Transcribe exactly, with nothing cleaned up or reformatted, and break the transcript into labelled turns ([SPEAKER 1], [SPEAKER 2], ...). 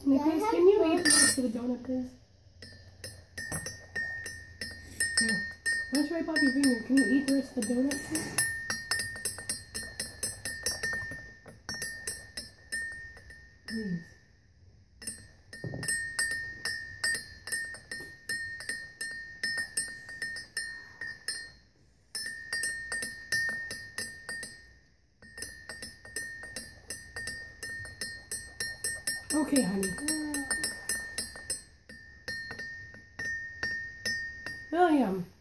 [SPEAKER 1] Nicholas, can you eat the rest of the donut, please? Here. Why don't you wipe off your finger? Can you eat the rest of the donut, please? Please. Okay, honey. William.